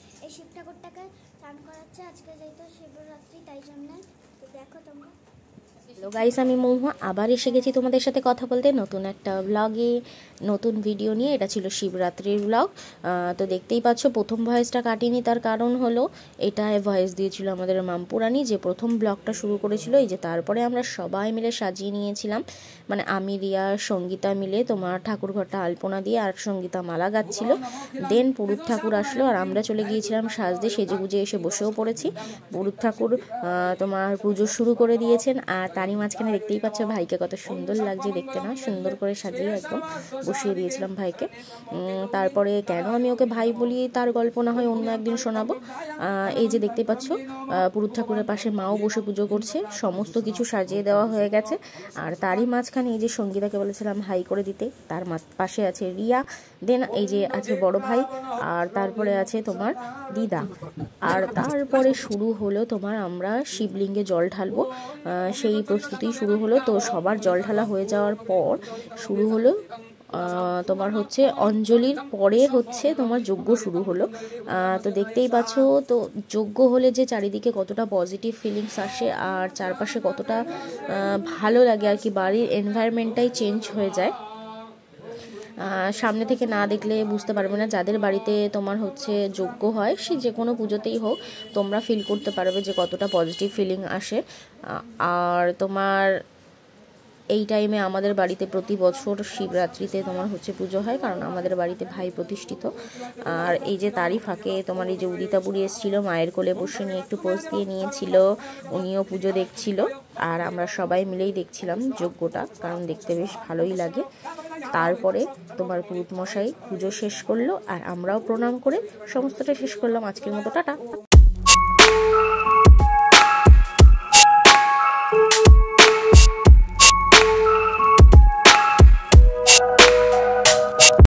এই শিব ঠাকুরটাকে চান করাচ্ছে, আজকে যেহেতু শিবরাত্রি তাই জন্য। তো দেখো তোমরা। হ্যালো গাইস, আমি মহুয়া আবার এসে গেছি তোমাদের সাথে কথা বলতে নতুন একটা ব্লগে, নতুন ভিডিও নিয়ে। এটা ছিল শিবরাত্রির ব্লগ। তো দেখতেই পাচ্ছ প্রথম ভয়েসটা কাটিনি, তার কারণ হলো এটায় ভয়েস দিয়েছিল আমাদের মামপুরানি, যে প্রথম ব্লগটা শুরু করেছিল। এই যে তারপরে আমরা সবাই মিলে সাজিয়ে নিয়েছিলাম, মানে আমি, রিয়া, সঙ্গীতা মিলে তোমার ঠাকুর ঘরটা আলপনা দিয়ে, আর সঙ্গীতা মালা গাচ্ছিল। দেন পুরুত ঠাকুর আসলো আর আমরা চলে গিয়েছিলাম সাজতে, সেজে গুজে এসে বসেও পড়েছি। পুরুত ঠাকুর তোমার পুজো শুরু করে দিয়েছেন, আর তারই মাঝখানে দেখতেই পাচ্ছ ভাইকে কত সুন্দর লাগছে দেখতে, না সুন্দর করে সাজিয়ে একদম বসিয়ে দিয়েছিলাম ভাইকে। তারপরে কেন আমি ওকে ভাই বলি তার গল্প না হয় অন্য একদিন শোনাবো। এই যে দেখতেই পাচ্ছ পুরুত ঠাকুরের পাশে মাও বসে পুজো করছে, সমস্ত কিছু সাজিয়ে দেওয়া হয়ে গেছে। আর তারই মাঝখানে এই যে সঙ্গীতাকে বলেছিলাম হাই করে দিতে, তার পাশে আছে রিয়া, দেন এই যে আছে বড় ভাই, আর তারপরে আছে তোমার দিদা। আর তারপরে শুরু হলো তোমার আমরা শিবলিঙ্গে জল ঢালবো, সেই প্রস্তুতি শুরু হলো। তো সবার জল ঢালা হয়ে যাওয়ার পর শুরু হলো তোমার হচ্ছে অঞ্জলির পরে হচ্ছে তোমার যজ্ঞ শুরু হলো। তো দেখতেই পাচ্ছ, তো যজ্ঞ হলে যে চারিদিকে কতটা পজিটিভ ফিলিংস আসে আর চারপাশে কতটা ভালো লাগে আর কি, বাড়ির এনভায়রনমেন্টটাই চেঞ্জ হয়ে যায়। সামনে থেকে না দেখলে বুঝতে পারবে না। যাদের বাড়িতে তোমার হচ্ছে যজ্ঞ হয়, সে যে কোনো পুজোতেই হোক, তোমরা ফিল করতে পারবে যে কতটা পজিটিভ ফিলিং আসে। আর তোমার এই টাইমে আমাদের বাড়িতে প্রতি বছর শিবরাত্রিতে তোমার হচ্ছে পুজো হয়, কারণ আমাদের বাড়িতে ভাই প্রতিষ্ঠিত। আর এই যে তারই ফাঁকে তোমার এই যে উদিতা বুড়ি এসেছিলো, মায়ের কোলে বসে নিয়ে একটু পোজ দিয়ে নিয়েছিল, উনিও পুজো দেখছিল। আর আমরা সবাই মিলেই দেখছিলাম যজ্ঞটা, কারণ দেখতে বেশ ভালোই লাগে। তারপরে তোমার পুরুত মশাই পুজো শেষ করলো আর আমরাও প্রণাম করে সমস্তটা শেষ করলাম। আজকের মতো টাটা।